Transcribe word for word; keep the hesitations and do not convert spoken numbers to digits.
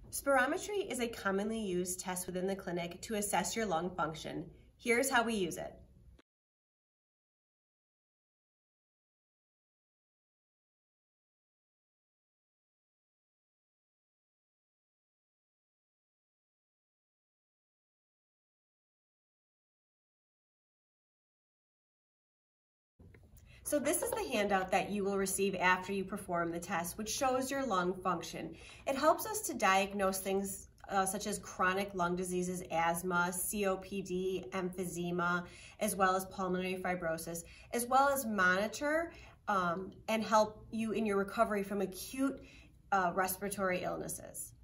Spirometry is a commonly used test within the clinic to assess your lung function. Here's how we use it. So this is the handout that you will receive after you perform the test, which shows your lung function. It helps us to diagnose things uh, such as chronic lung diseases, asthma, C O P D, emphysema, as well as pulmonary fibrosis, as well as monitor um, and help you in your recovery from acute uh, respiratory illnesses.